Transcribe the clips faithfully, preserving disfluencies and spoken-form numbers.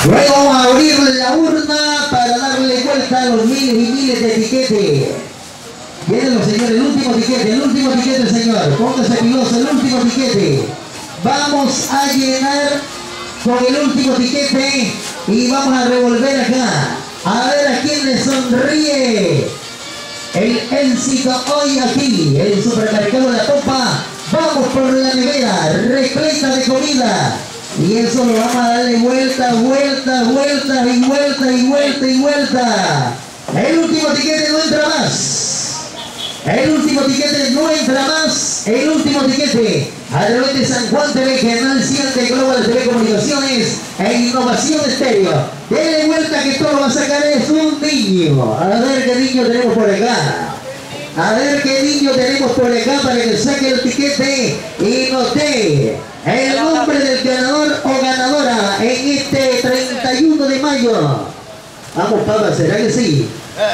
Luego vamos a abrir la urna para darle vuelta a los miles y miles de tiquetes. Vienen los señores, el último tiquete, el último tiquete, señor. Póngase piloso, el último tiquete. Vamos a llenar con el último tiquete y vamos a revolver acá. A ver a quién le sonríe el éxito hoy aquí, el supermercado La Popa. Vamos por la nevera, repleta de comida. Y eso lo vamos a darle vuelta, vuelta, vuelta y vuelta y vuelta y vuelta. El último tiquete no entra más. El último tiquete no entra más. El último tiquete a través de San Juan T V, Canal siete, Global T V Comunicaciones e Innovación Estéreo. Dele vuelta que todo lo va a sacar es un niño. A ver qué niño tenemos por acá. A ver qué niño tenemos por acá para que saque el tiquete y nos dé el nombre del ganador o ganadora en este treinta y uno de mayo. Vamos, papá, ¿será que sí?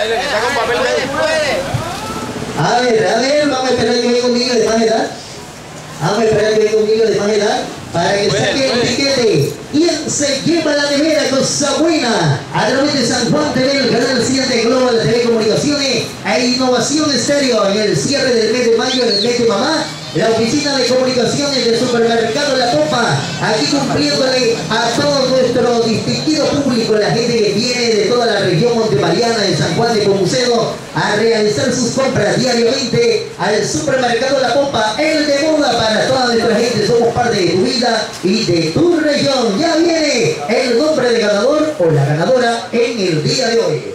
A ver, a ver, vamos a esperar que venga un niño de más edad. Vamos a esperar que venga un niño de más edad para que saque el tiquete. ¿Quién se lleva la nevera? Cosa buena. A través de San Juan T V, el canal siete, Global T V Comunicaciones e Innovación Estéreo. En el cierre del mes de mayo, en el mes de mamá, la oficina de comunicaciones del supermercado La Popa, aquí cumpliéndole a todo nuestro distinguido público, la gente que viene de toda la región montemariana de San Juan de Pomucedo a realizar sus compras diariamente al supermercado La Popa, el de moda para toda nuestra gente. Somos parte de tu vida y de tu región. Ya viene el nombre del ganador o la ganadora en el día de hoy.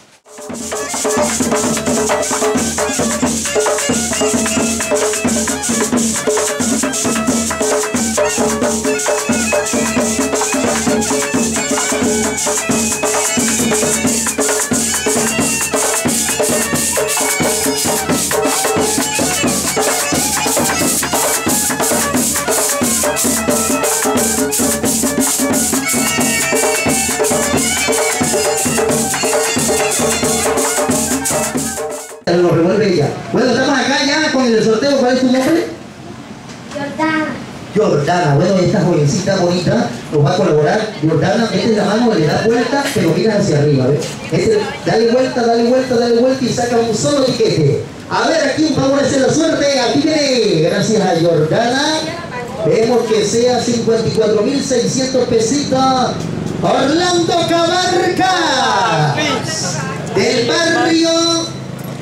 Lo revuelve ella. Bueno, estamos acá ya con el sorteo. ¿Cuál es tu nombre? Jordana. Jordana. Bueno, esta jovencita bonita nos va a colaborar. Jordana, esta es la mano, le da vuelta, pero mira hacia arriba, ¿ves? Este, dale vuelta, dale vuelta, dale vuelta y saca un solo tiquete. A ver, ¿a quién favorece la suerte? Aquí viene, gracias a Jordana. Vemos que sea cincuenta y cuatro mil seiscientos pesitos. Orlando Cabarca, del barrio.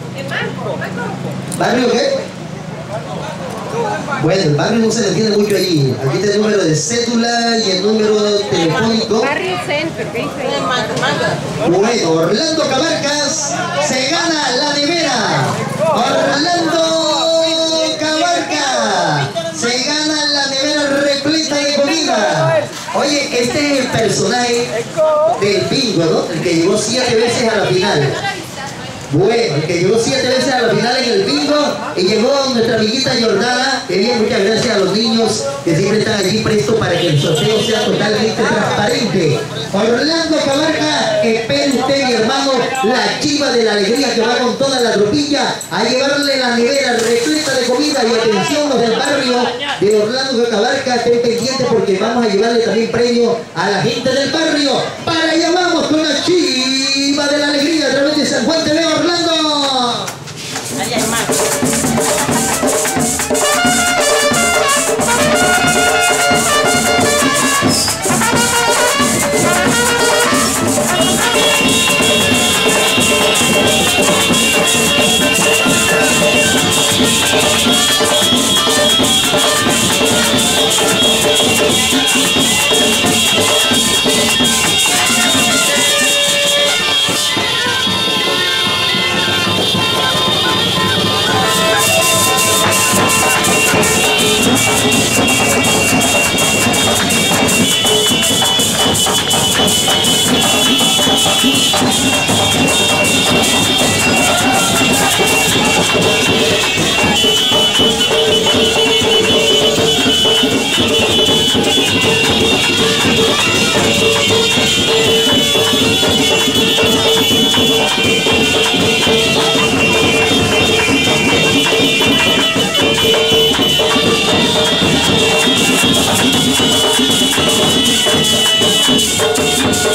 ¿Barrio qué? Bueno, el barrio no se le entiende mucho allí. Aquí está el número de cédula y el número telefónico. Barrio Centro, ¿qué dice? Bueno, Orlando Cabarcas se gana la nevera. Orlando Cabarca se gana la nevera repleta de comida. Oye, este es el personaje del bingo, ¿no? El que llegó siete veces a la final. Bueno, el que llegó siete veces a la final en el bingo y llegó nuestra amiguita Jordana, que bien, muchas gracias a los niños que siempre están allí prestos para que el sorteo sea totalmente transparente. Orlando Cabarca, espere usted, mi hermano, la chiva de la alegría que va con toda la tropilla a llevarle la nevera repleta de comida. Y atención, los del barrio de Orlando Cabarca, estén pendientes porque vamos a llevarle también premio a la gente del barrio. Para allá vamos con la chiva de la alegría a través de San Juan T V, Orlando. Thank you.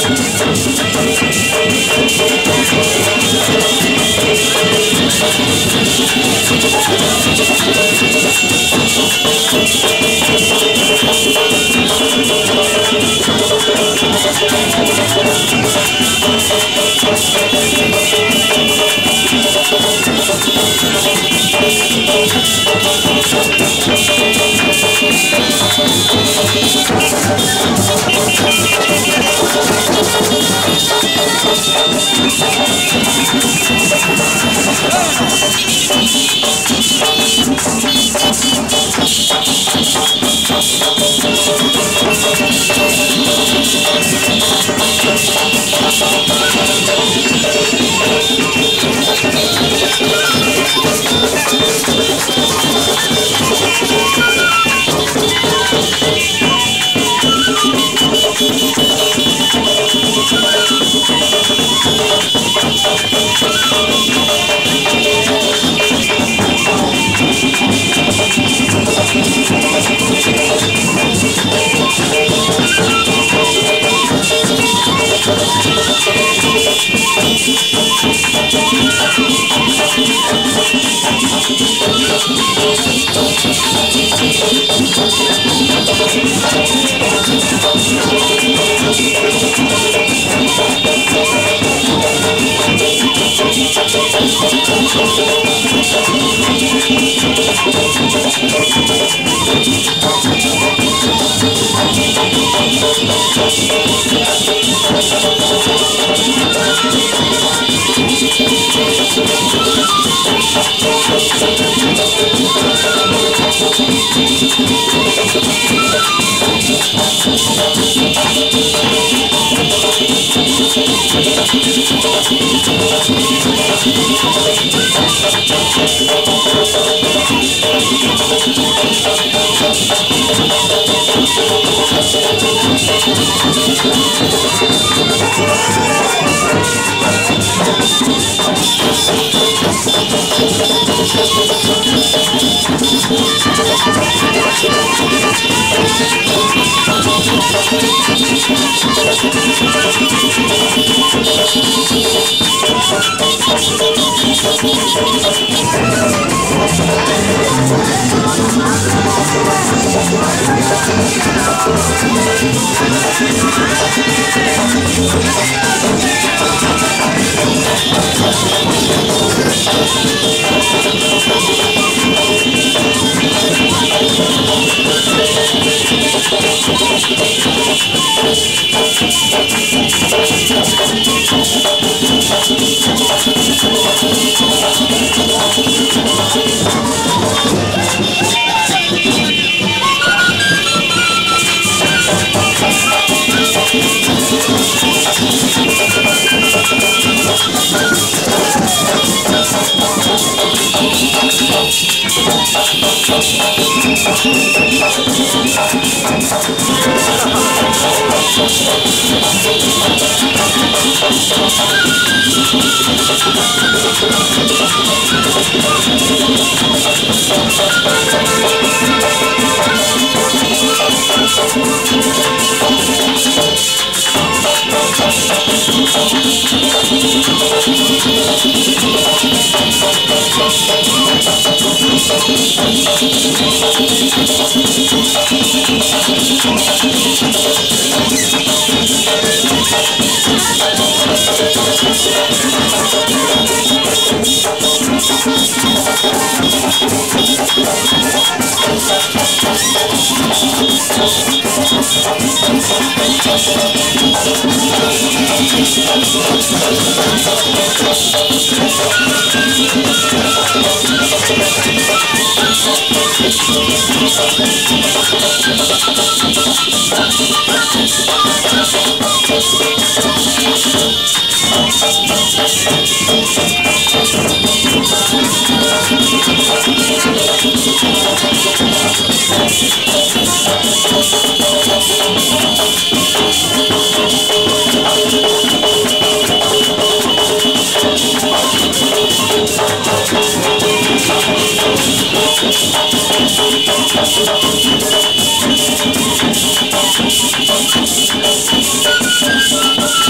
Thank you.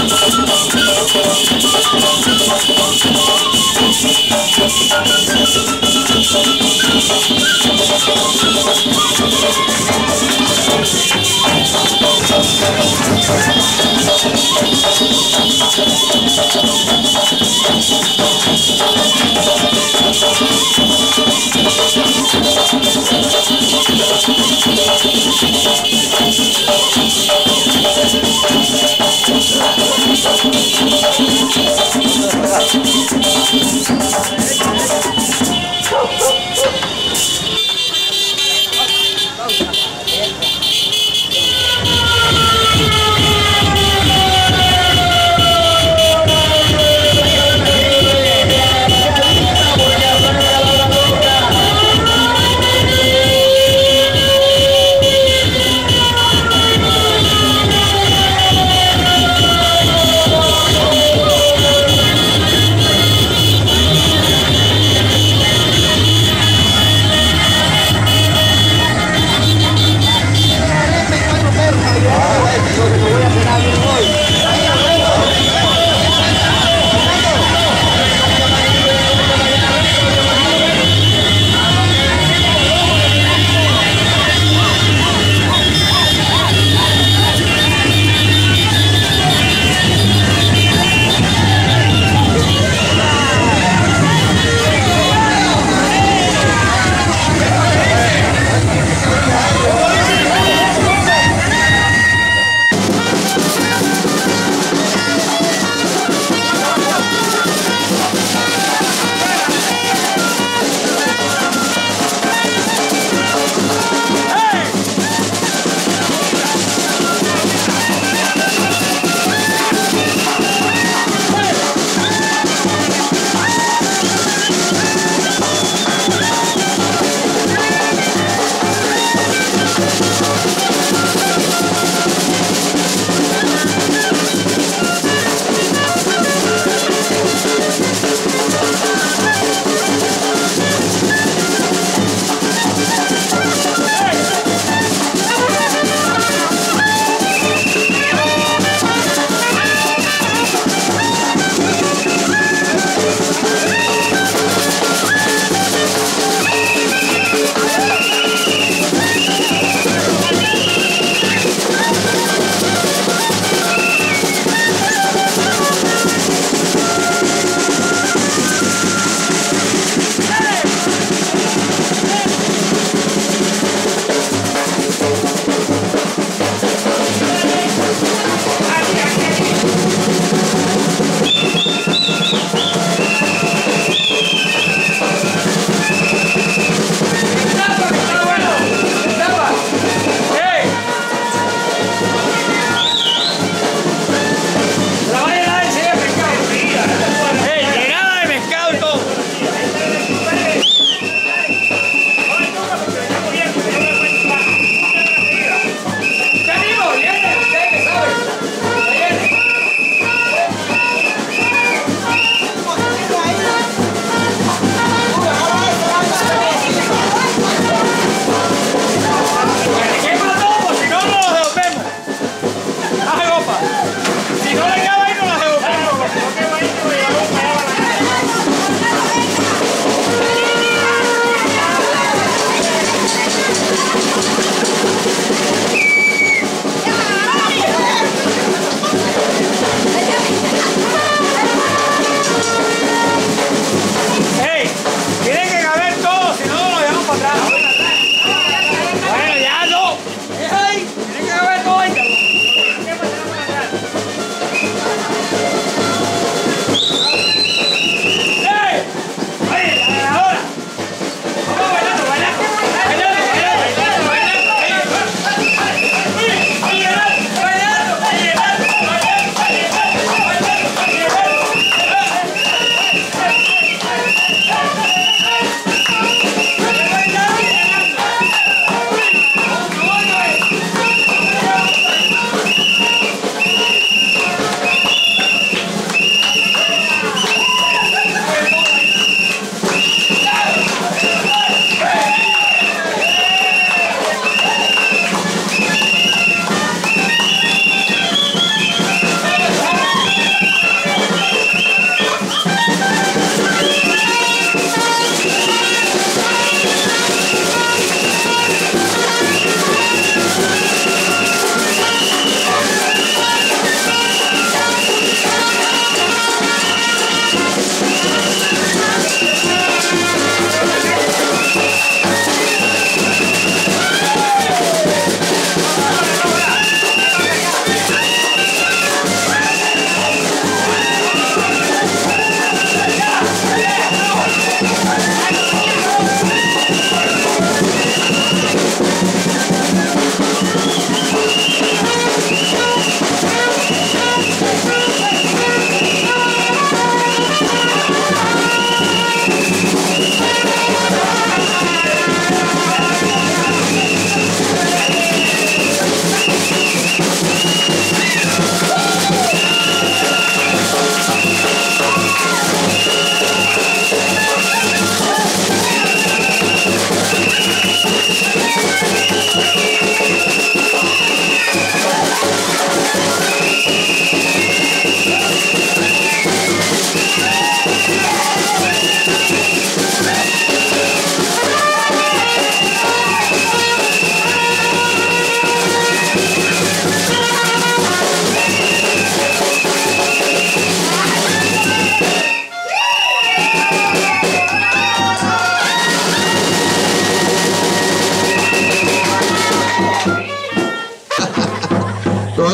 Tiene que haber todo.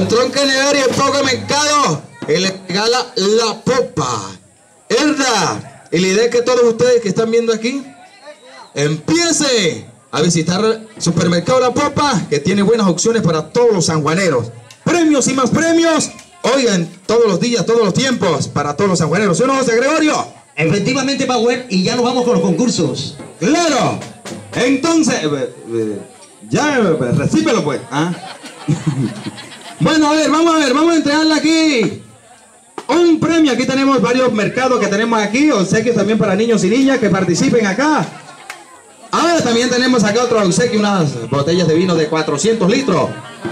Con tronca nevera y el poco de mercado, y le regala la popa. ¿Verdad? Y la idea es que todos ustedes que están viendo aquí, empiecen a visitar el supermercado La Popa, que tiene buenas opciones para todos los sanjuaneros. Premios y más premios. Oigan, todos los días, todos los tiempos, para todos los sanjuaneros. ¿Sí o no, José Gregorio? Efectivamente, Power, y ya nos vamos con los concursos. ¡Claro! Entonces, eh, eh, ya, eh, recíbelo pues. ¿Ah? Bueno, a ver, vamos a ver, vamos a entregarle aquí un premio. Aquí tenemos varios mercados que tenemos aquí, obsequios también para niños y niñas que participen acá. Ahora también tenemos acá otro obsequio, unas botellas de vino de cuatrocientos litros.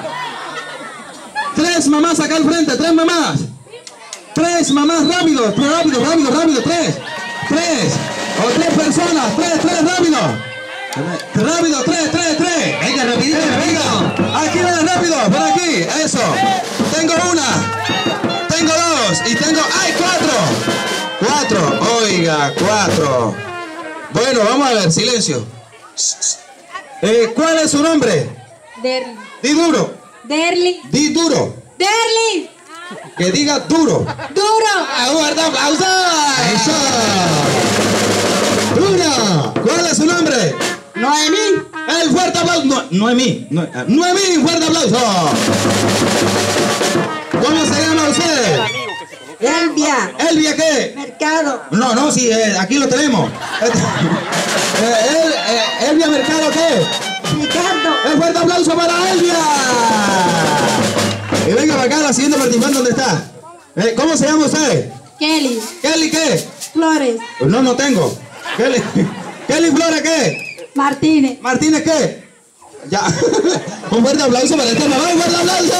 Tres mamás acá al frente, tres mamás. Tres mamás, rápido, rápido, rápido, rápido, tres. Tres. O tres personas, tres, tres, rápido. Rápido, tres, tres, tres. Venga, rapidito, Venga, aquí viene rápido, por aquí, eso. Tengo una, tengo dos y tengo, ¡ay, cuatro! Cuatro, oiga, cuatro. Bueno, vamos a ver, silencio. Eh, ¿Cuál es su nombre? Derly. Di duro, Derly. di duro. Derly. Que diga duro. Duro. ¡Ah, un fuerte aplauso! ¡Eso! ¡Duro! ¿Cuál es su nombre? Noemí. El fuerte aplauso. No, Noemí. No, ah, Noemí, un fuerte aplauso. ¿Cómo se llama usted? Elvia. ¿Elvia qué? Mercado. No, no, sí, eh, aquí lo tenemos. Eh, el, eh, ¿Elvia Mercado qué? Ricardo. Un fuerte aplauso para Elvia. Y venga para acá, la siguiente participante, ¿dónde está? Eh, ¿Cómo se llama usted? Kelly. ¿Kelly qué? Flores. No, no tengo. ¿Kelly, Kelly Flores qué? Martínez. ¿Martínez qué? Ya. Un fuerte aplauso para esta mamá, un fuerte aplauso.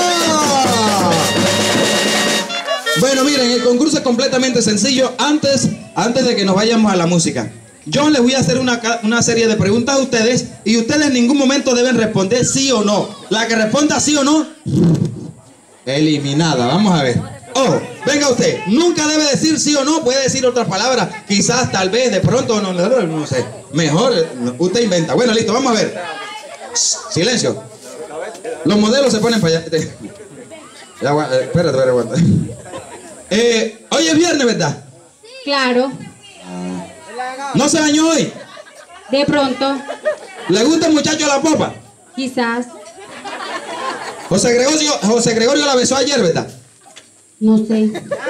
Bueno, miren, el concurso es completamente sencillo. Antes, antes de que nos vayamos a la música, yo les voy a hacer una, una serie de preguntas a ustedes y ustedes en ningún momento deben responder sí o no. La que responda sí o no, eliminada. Vamos a ver. Oh, venga usted. Nunca debe decir sí o no. Puede decir otras palabras. Quizás, tal vez, de pronto, no, no, no sé. Mejor, usted inventa. Bueno, listo, vamos a ver. Silencio. Los modelos se ponen para allá. Ya, espérate, espérate, aguanta. Eh, hoy es viernes, ¿verdad? Claro. ¿No se bañó hoy? De pronto. ¿Le gusta el muchacho La Popa? Quizás. José Gregorio, José Gregorio la besó ayer, ¿verdad? No sé.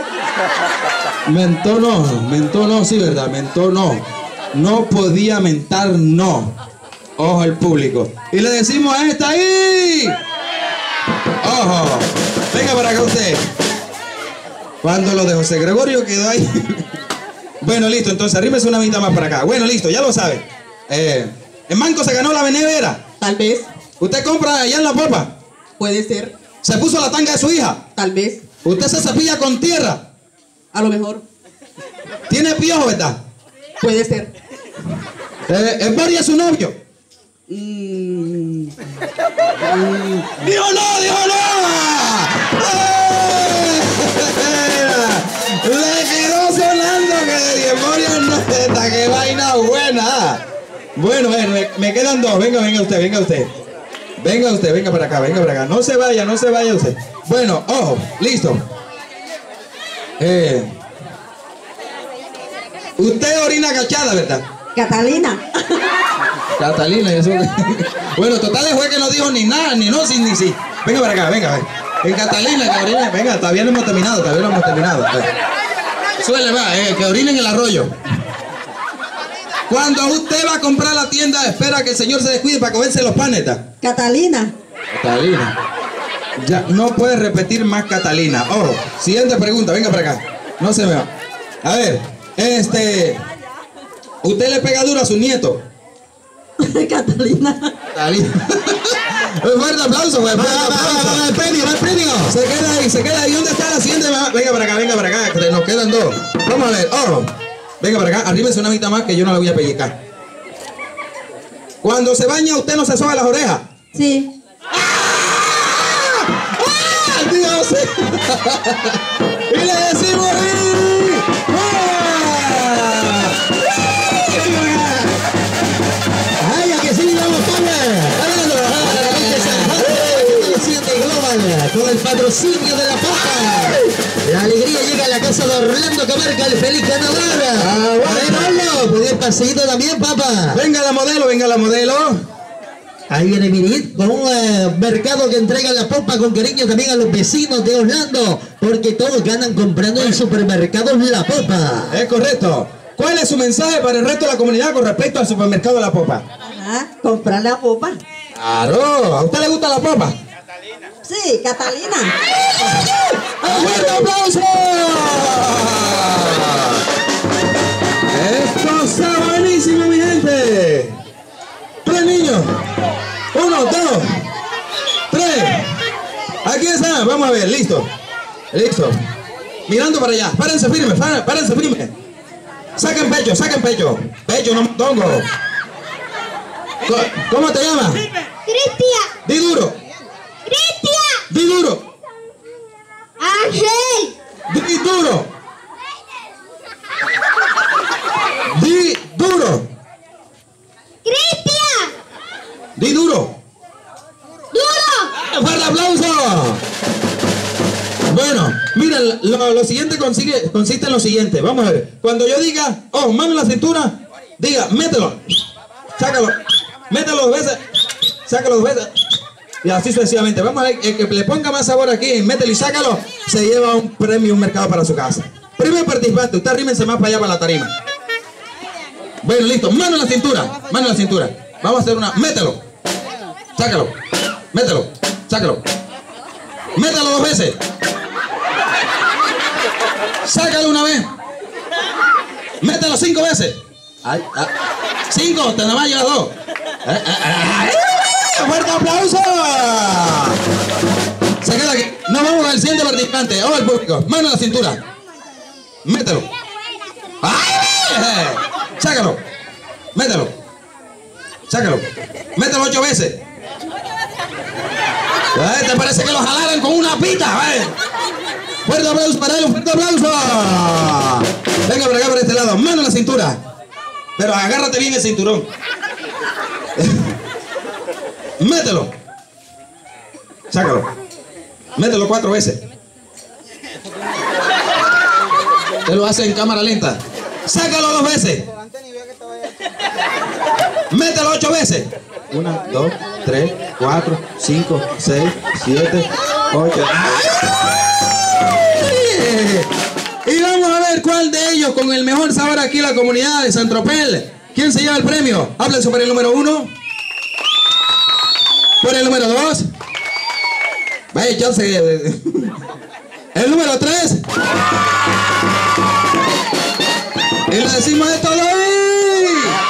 Mentó no, mentó no, sí, ¿verdad? Mentó no. No podía mentar no. Ojo al público. Y le decimos a esta ahí. Ojo. Venga para acá usted. Cuando lo de José Gregorio quedó ahí. Bueno, listo, entonces arrímese una mitad más para acá. Bueno, listo, ya lo sabe. Eh, ¿En Manco se ganó la nevera? Tal vez, ¿Usted compra allá en La Popa? puede ser, ¿Se puso la tanga de su hija? tal vez, ¿Usted se cepilla con tierra? a lo mejor, ¿Tiene piojo, verdad? puede ser. Eh, ¿Es Boris su novio? Mm, ¡Dijo no, dijo no! ¡Eh! Le quedó sonando que Boris no está, qué vaina buena. Bueno, bueno, me, me quedan dos. Venga, venga usted, venga usted. Venga usted, venga para acá, venga para acá. No se vaya, no se vaya usted. Bueno, ojo, listo. Eh, usted orina agachada, ¿verdad? Catalina. Catalina, eso. Bueno, total fue que no dijo ni nada, ni no, sí, ni sí. Venga para acá, venga, venga. En Catalina, que orina, venga, todavía no hemos terminado, todavía no hemos terminado. Suele, va, eh, que orina en el arroyo. Cuando usted va a comprar a la tienda, espera que el señor se descuide para comerse los panes. ¿Tá? Catalina. Catalina. Ya, no puede repetir más Catalina. Ojo, siguiente pregunta, venga para acá. No se me va. A ver, este... ¿Usted le pega duro a su nieto? Catalina. Catalina. Un fuerte aplauso, güey. Va, va, va, va, el premio, va el premio. Se queda ahí, se queda ahí. ¿Dónde está la siguiente? Venga para acá, venga para acá, que nos quedan dos. Vamos a ver, ojo. Venga para acá, arrímese una mitad más que yo no la voy a pellizcar. Cuando se baña, ¿usted no se soba las orejas? Sí. ¡Ah! ¡Ah! ¡Dios! Y le decimos... ¡Ah! ¡Ay, a que sí, vamos, Pablo! ¡Vámonos! ¡Global! el patrocinio de la popa. La alegría llega a la casa de Orlando Camarca, el feliz ganador. Ah, bueno. A ver, Orlando, pedí el paseíto también, papá. Venga la modelo, venga la modelo. Ahí viene Mirit con un eh, mercado que entrega la popa con cariño también a los vecinos de Orlando, porque todos ganan comprando en supermercados La Popa. Es correcto. ¿Cuál es su mensaje para el resto de la comunidad con respecto al supermercado La Popa? Ajá, comprar la popa. Claro, ¿a usted le gusta la popa? Sí, Catalina. ¡Un fuerte aplauso! Esto está buenísimo, mi gente. Tres niños. Uno, dos, tres. Aquí está. Vamos a ver. Listo. Listo. Mirando para allá. Párense firme. Párense firme. Saquen pecho. Saquen pecho. Pecho, no tongo. ¿Cómo te llamas? Cristian. Di duro. Cristian. Di duro. Ángel. Di duro. Di duro. Cristian. Di duro. Duro. ¡Fuerte aplauso! Bueno, mira, lo, lo siguiente consigue, consiste en lo siguiente. Vamos a ver. Cuando yo diga, oh, mano en la cintura, diga, mételo. Sácalo. Mételo dos veces. Sácalo dos veces. Y así sucesivamente. Vamos a ver, el que le ponga más sabor aquí, mételo y sácalo, se lleva un premio, un mercado para su casa. Primer participante, usted arrímense más para allá, para la tarima. Bueno, listo. Mano en la cintura. Mano en la cintura. Vamos a hacer una. Mételo. Sácalo. Mételo. Sácalo. Mételo dos veces. Sácalo una vez. Mételo cinco veces. Ay, ay. Cinco, te nada más llevas dos. Ay, ay, ay. ¡Fuerte aplauso! Se queda aquí. Nos vamos al siguiente participante. Oh, el público. Mano en la cintura. Mételo. ¡Ay! Sácalo. Mételo. Sácalo. Mételo ocho veces. Ay, ¿te parece que lo jalaran con una pita? Ay. Fuerte aplauso para él, un fuerte aplauso. Venga por acá, por este lado. Mano en la cintura. Pero agárrate bien el cinturón. Mételo. Sácalo. Mételo cuatro veces. Te lo hace en cámara lenta. Sácalo dos veces. Mételo ocho veces. Una, dos, tres, cuatro, cinco, seis, siete, ocho. Y vamos a ver cuál de ellos con el mejor sabor aquí en la comunidad de San Tropez. ¿Quién se lleva el premio? Háblense por el número uno. Por el número dos. Vaya, yo sé. El número tres. Y le decimos esto de ahí.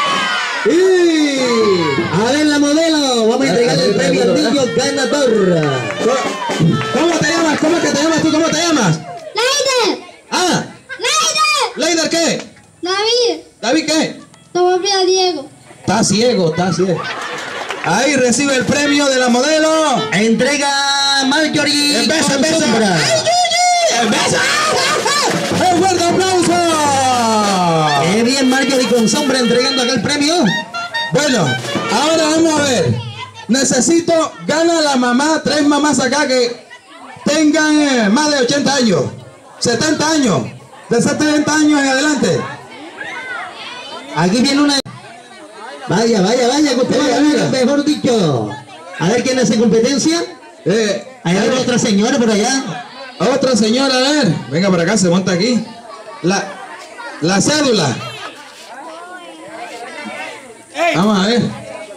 Y... A ver la modelo, vamos a entregarle el premio al niño ganador. ¿Cómo te llamas? ¿Cómo que te llamas tú? ¿Cómo te llamas? Leider. Ah, Leider. ¿Leider qué? David. ¿David qué? Todavía Diego. Está ciego, está ciego. Ahí recibe el premio de la modelo. Entrega Marjorie. Empieza, con empieza. sombra. ¡Empieza! ¡Un fuerte aplauso! Qué bien, Marjorie con sombra entregando acá el premio. Bueno, ahora vamos a ver. Necesito, gana la mamá, tres mamás acá que tengan eh, más de ochenta años, setenta años, de setenta años en adelante. Aquí viene una. Vaya, vaya, vaya, que usted va a ganar, mejor dicho. A ver quién hace competencia. Eh, Hay eh, otra señora por allá. Otra señora, a ver. Venga por acá, se monta aquí. La, la cédula. Vamos a ver.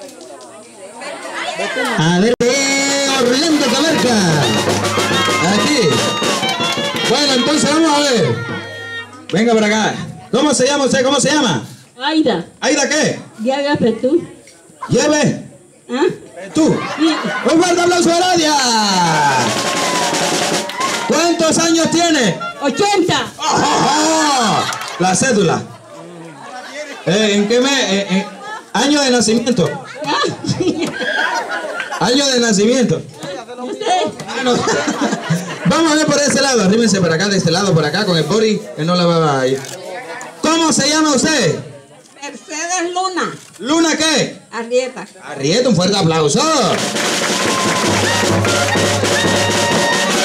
A ver, de Orlando Camarca. Aquí. Bueno, entonces vamos a ver. Venga por acá. ¿Cómo se llama usted? ¿Cómo se llama? Aida, ¿Aida qué? ya agape tú. Lleve. ¿Ah? Tú. Sí. Un fuerte aplauso a Nadia. ¿Cuántos años tiene? ochenta. ¡Oh! La cédula. Eh, ¿En qué mes? Eh, eh, año de nacimiento. Ah, Año de nacimiento. no sé. Ah, no. Vamos a ver por ese lado. Arrímense por acá, de este lado, por acá, con el body, que no la va a ir. ¿Cómo se llama usted? Mercedes Luna. ¿Luna qué? Arrieta. Arrieta, un fuerte aplauso.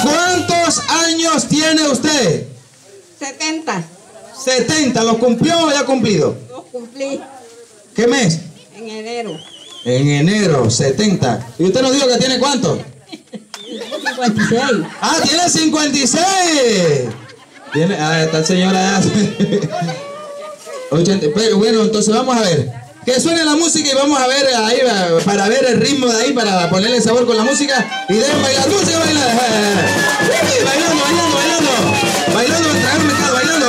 ¿Cuántos años tiene usted? setenta. setenta. ¿Lo cumplió o ya ha cumplido? Lo cumplí ¿Qué mes? en enero. En enero, setenta. ¿Y usted nos dijo que tiene cuánto? cincuenta y seis. Ah, tiene cincuenta y seis. Tiene, ah, esta señora hace ochenta. Pero bueno, entonces vamos a ver. Que suene la música y vamos a ver ahí para ver el ritmo de ahí, para ponerle sabor con la música. Y deben bailar. Música, bailar. Bailando, bailando, bailando. Bailando, traer un mercado, bailando.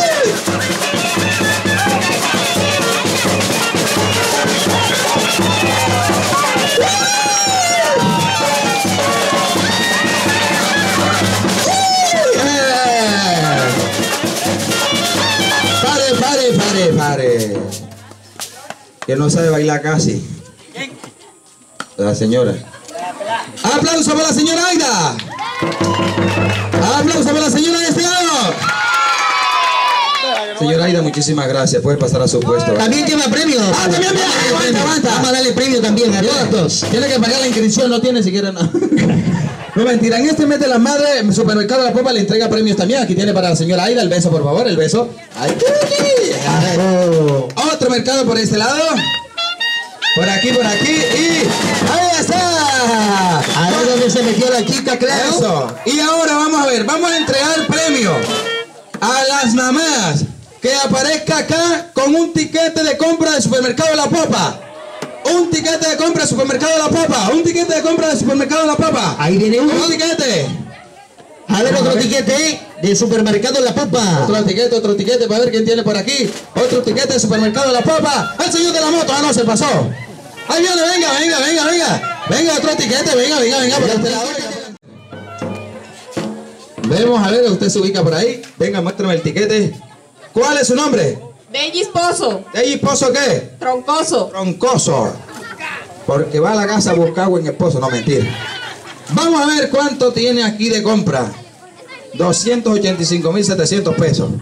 Pare, pare, pare, pare. Que no sabe bailar casi. La señora. Aplauso para la señora Aida. Aplauso para la señora de este lado. Señora Aida, muchísimas gracias. Puede pasar a su puesto. También lleva premio. Ah, también viene. Aguanta, aguanta. Vamos a darle premio también a todos. Tiene que pagar la inscripción, no tiene siquiera nada. No, mentira, en este mes de las madres, el Supermercado La Popa le entrega premios también. Aquí tiene para la señora Aida, el beso, por favor, el beso. Ay, Oh. otro mercado por este lado. Por aquí, por aquí. Y ahí está. A ver dónde se metió la chica, claro. Eso. Y ahora vamos a ver, vamos a entregar premio a las mamás que aparezca acá con un tiquete de compra de Supermercado La Popa. Un tiquete de compra de Supermercado La Popa. Un tiquete de compra de Supermercado La Popa. Ahí viene uno. Un tiquete. A ver otro tiquete de Supermercado La Popa. Otro tiquete, otro tiquete, para ver quién tiene por aquí. Otro tiquete de Supermercado La Popa. El señor de la moto, ah, no, se pasó. Ahí viene, venga, venga, venga, venga. Venga, otro tiquete, venga, venga, venga, por este lado. Vemos, a ver, usted se ubica por ahí. Venga, muéstrame el tiquete. ¿Cuál es su nombre? Deji Esposo. ¿Ey, esposo qué? Troncoso. Troncoso. Porque va a la casa a buscar buen esposo, no mentira. Vamos a ver cuánto tiene aquí de compra. doscientos ochenta y cinco mil setecientos pesos.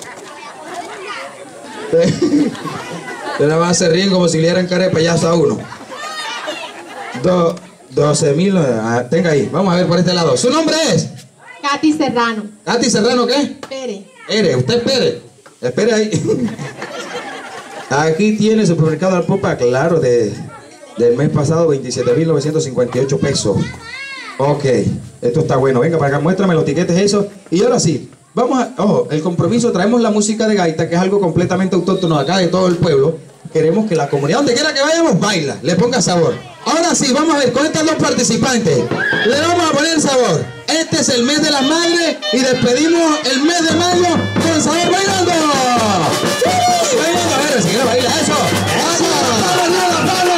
De la base ríen como si le dieran cara de payaso a uno. Do, doce mil. Ah, tenga ahí. Vamos a ver por este lado. ¿Su nombre es? Katy Serrano. ¿Katy Serrano qué? Pérez. Ere, usted espere. Espere ahí. Aquí tiene Supermercado La Popa, claro, de, del mes pasado, veintisiete mil novecientos cincuenta y ocho pesos. Ok, esto está bueno. Venga para acá, muéstrame los tiquetes eso. Y ahora sí, vamos a... Ojo, el compromiso, traemos la música de gaita, que es algo completamente autóctono acá de todo el pueblo. Queremos que la comunidad, donde quiera que vayamos, baila, le ponga sabor. Ahora sí, vamos a ver, con estas dos participantes, le vamos a poner sabor. Este es el mes de las madres y despedimos el mes de mayo con sabor bailando. ¡Sí! Bailando, a ver, si quiere baila eso. ¡Eso! ¡Palma, la palma!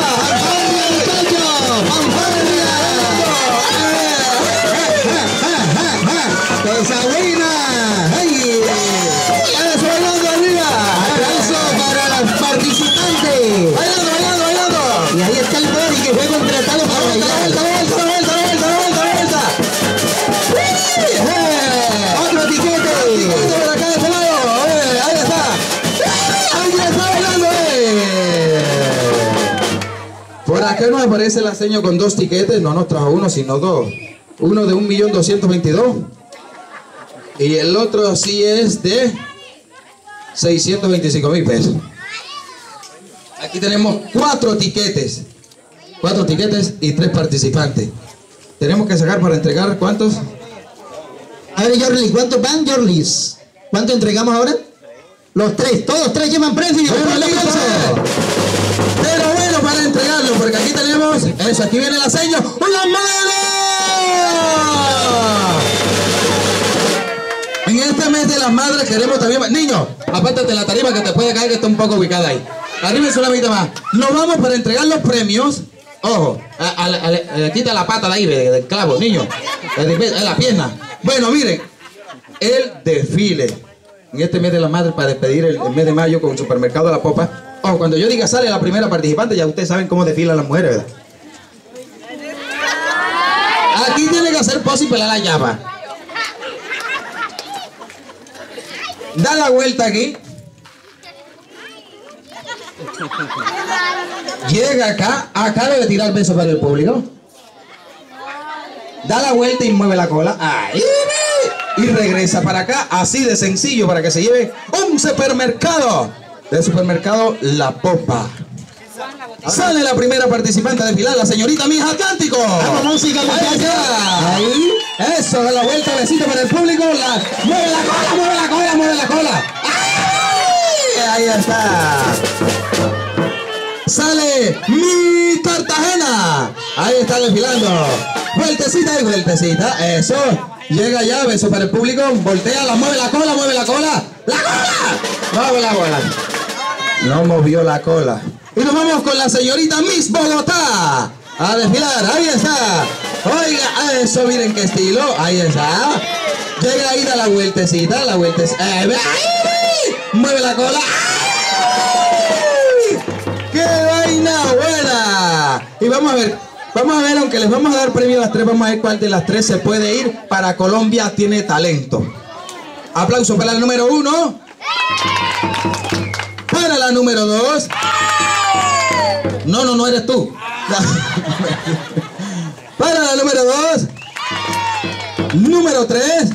¡Cosa buena! ¡Ay! ¡Eso, bailando arriba! ¡Aplauso para los participantes! ¡Bailando, bailando, bailando! Y ahí está el Bori que fue contratado para ¡Vuelta, bailar. vuelta, vuelta, vuelta, vuelta, vuelta, vuelta! ¡Eh! ¡Otro tiquete! ¡Por acá de este lado! ¡Eh! ¡Ahí está! ¡Ahí está bailando! ¡Eh! Por acá nos aparece la señora con dos tiquetes. No nos trajo uno, sino dos. Uno de un millón doscientos veintidós. Y el otro sí es de seiscientos veinticinco mil pesos. Aquí tenemos cuatro tiquetes. Cuatro tiquetes y tres participantes. Tenemos que sacar para entregar ¿cuántos? A ver, Jorlis, ¿cuántos van, Jorlis? ¿Cuánto entregamos ahora? Los tres, todos tres llevan premio. Bueno, listo. Pero bueno, para entregarlo, porque aquí tenemos eso, aquí viene la seña. ¡Una madre! En este mes de las madres queremos también... Niño, apártate de la tarima que te puede caer, que está un poco ubicada ahí. Arriba es una mitad más. Nos vamos para entregar los premios. Ojo, a, a, a, a, quita la pata de ahí, del clavo, niño. En la pierna. Bueno, miren, el desfile en este mes de las madres para despedir el, el mes de mayo con Supermercado La Popa. Ojo, cuando yo diga sale la primera participante, ya ustedes saben cómo desfilan las mujeres, ¿verdad? Aquí tiene que hacer pose y pelar la llama. Da la vuelta aquí. Llega acá. Acá debe tirar besos para el público. da la vuelta y mueve la cola. Ahí. Y regresa para acá, así de sencillo, para que se lleve un supermercado. Del supermercado La Popa. Sale la primera participante a desfilar, la señorita Miss Atlántico. Vamos, música, Ahí muchachos. está. Ahí. Eso, da la vuelta, besito para el público. La, mueve la cola, mueve la cola, mueve la cola. ¡Ay! Ahí está. Sale mi Cartagena. Ahí está desfilando. Vueltecita y vueltecita. Eso. Llega ya, beso para el público. Voltea, la mueve la cola, mueve la cola. ¡La cola! Mueve la cola. No movió la cola. Y nos vamos con la señorita Miss Bogotá a desfilar. Ahí está. Oiga, eso, miren qué estilo. Ahí está. Llega ahí, da la vueltecita, la vueltecita. ¡Ay! Mueve la cola. ¡Ay! ¡Qué vaina buena! Y vamos a ver, vamos a ver, aunque les vamos a dar premio a las tres, vamos a ver cuál de las tres se puede ir para Colombia Tiene Talento. Aplauso para la número uno. Para la número dos. No, no, no eres tú. Para la número dos. Número tres.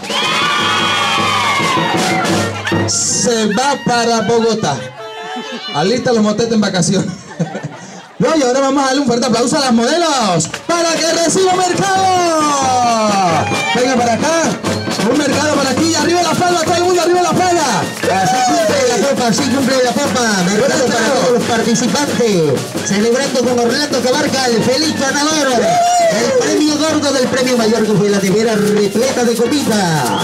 Se va para Bogotá. Alista los motetes en vacaciones. No, y ahora vamos a darle un fuerte aplauso a las modelos para que reciba mercado. Venga para acá. Un mercado para aquí. Arriba la falda, todo el mundo arriba la falda. Así cumple la Popa, así cumple la Popa. Mercado para todos los participantes. Celebrando con Orlando Cabarca el feliz ganador. El premio gordo del premio mayor, que fue la nevera repleta de comida.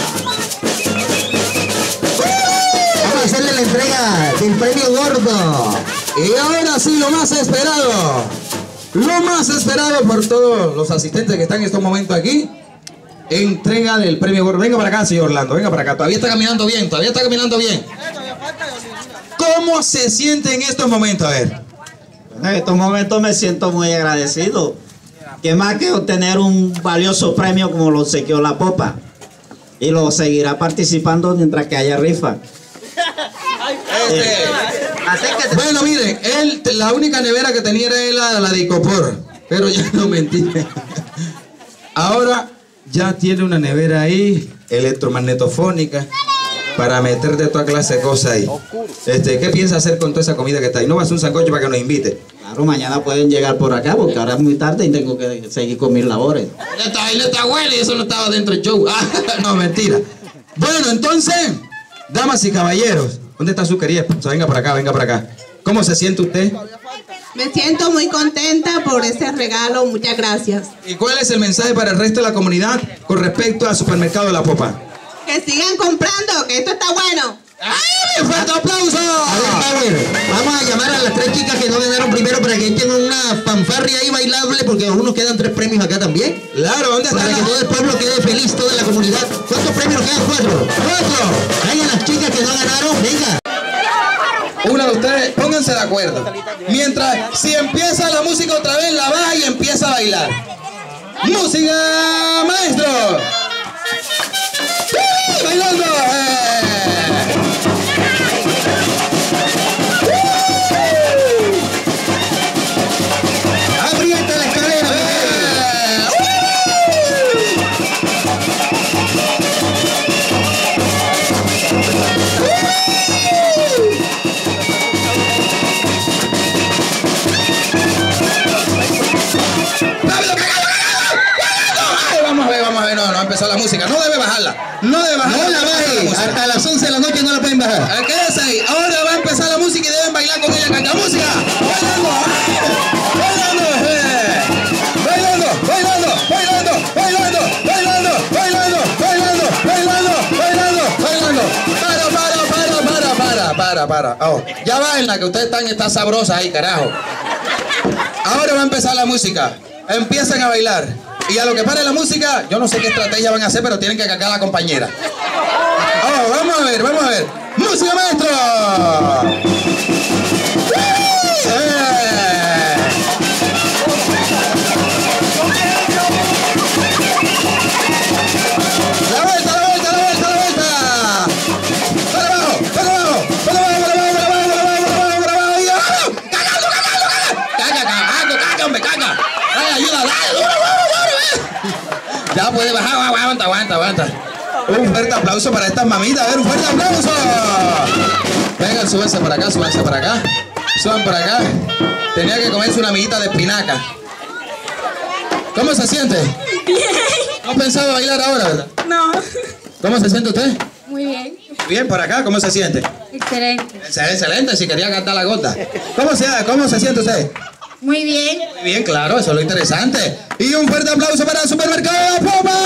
Vamos a hacerle la entrega del premio gordo. Y ahora sí, lo más esperado. Lo más esperado por todos los asistentes que están en estos momentos aquí. Entrega del premio gordo. Venga para acá, señor Orlando. Venga para acá. Todavía está caminando bien. Todavía está caminando bien. ¿Cómo se siente en estos momentos? A ver. En estos momentos me siento muy agradecido. Que más que obtener un valioso premio como lo obsequió La Popa. Y lo seguirá participando mientras que haya rifa. Este, bueno, miren, él, la única nevera que tenía era la, la de Icopor. Pero ya no mentí. Ahora ya tiene una nevera ahí, electromagnetofónica, para meterte toda clase de cosas ahí. Este, ¿qué piensa hacer con toda esa comida que está ahí? ¿No va a hacer un sancocho para que nos invite? Claro, mañana pueden llegar por acá porque ahora es muy tarde y tengo que seguir con mis labores. Ahí no está huele y eso no estaba dentro del show. Ah, no, mentira. Bueno, entonces, damas y caballeros, ¿dónde está su querida esposa? Venga para acá, venga para acá. ¿Cómo se siente usted? Me siento muy contenta por este regalo, muchas gracias. ¿Y cuál es el mensaje para el resto de la comunidad con respecto al supermercado de La Popa? Que sigan comprando, que esto está bueno. ¡Ay, fuerte aplauso! A ver, Power, vamos a llamar a las tres chicas que no ganaron primero para que tengan una fanfarria ahí bailable, porque a unos quedan tres premios acá también. Claro, ¿dónde está? Para que todo el pueblo quede feliz, toda la comunidad. ¿Cuántos premios quedan? Cuatro. ¡Cuatro! Traigan las chicas que no ganaron, venga. Uno de ustedes, pónganse de acuerdo. Mientras, si empieza la música otra vez, la baja y empieza a bailar. ¡Música, maestro! ¡Sí! ¡Bailando! ¡Eh! Aprieta la escalera. ¡Eh! Ay, vamos a ver, vamos a ver, no, no ha empezado la música, no debe bajarla, no debe bajarla. No la bajes, hasta las once de la noche no la pueden bajar. Ah, quédese ahí, ahora va a empezar la música y deben bailar con ella, canta música, bailando, bailando, eh. bailando, bailando, bailando, bailando, bailando, bailando, bailando, bailando, bailando, bailando, para, para, para, para, para, para, para, oh, ya bailan, que ustedes están, está sabrosa ahí, carajo. Ahora va a empezar la música, empiezan a bailar. Y a lo que pare la música, yo no sé qué estrategia van a hacer, pero tienen que cacar a la compañera. Oh, vamos a ver, vamos a ver. ¡Música, maestro! ¡Eh! ¡La vuelta, la vuelta, la vuelta, la vuelta! ¡Para abajo, para abajo, para abajo, para abajo, para abajo, para abajo, para abajo, para abajo! ¡Y abajo! ¡Cagando, cagando, cagando! ¡Caga, cagando, caga, hombre, caga! ¡Dale, ayuda, dale, duro, duro, duro! Ya aguanta, aguanta. Un fuerte aplauso para estas mamitas. A ver, un fuerte aplauso. Vengan, súbanse para acá, súbanse para acá. Suban para acá. Tenía que comerse una amiguita de espinaca. ¿Cómo se siente? Bien. ¿No ha pensado bailar ahora, verdad? No. ¿Cómo se siente usted? Muy bien. Bien, por acá, ¿cómo se siente? Excelente. Excelente, si quería cantar la gota. ¿Cómo se, cómo se siente usted? Muy bien. Muy bien, claro, eso es lo interesante. Y un fuerte aplauso para el Supermercado La Popa.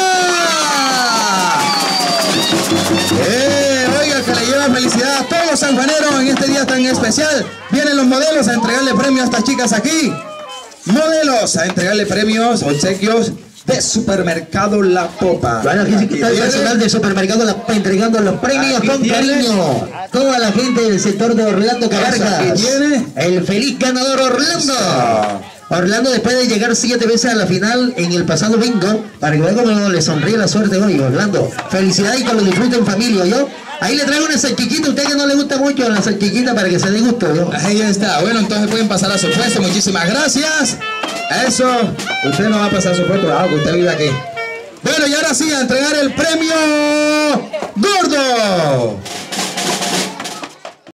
Eh, oiga, que le lleva felicidad a todos los sanjuaneros en este día tan especial. Vienen los modelos a entregarle premios a estas chicas aquí. Modelos a entregarle premios, obsequios de Supermercado La Popa. Bueno, aquí está el personal de Supermercado La Popa entregando los premios Aquí con tiene. cariño. Toda la gente del sector de Orlando Cabarcas. Aquí tiene. El feliz ganador Orlando. Eso. Orlando, después de llegar siete veces a la final en el pasado bingo, para que vean cómo le sonríe la suerte hoy, Orlando. Felicidades y que lo disfruten en familia, ¿yo? Ahí le traigo una salchiquita, a usted que no le gusta mucho la salchiquita para que se dé gusto, ¿yo? Ahí está. Bueno, entonces pueden pasar a su puesto. Muchísimas gracias. Eso, usted no va a pasar a su puesto, ah, que usted vive aquí. Bueno, y ahora sí, a entregar el premio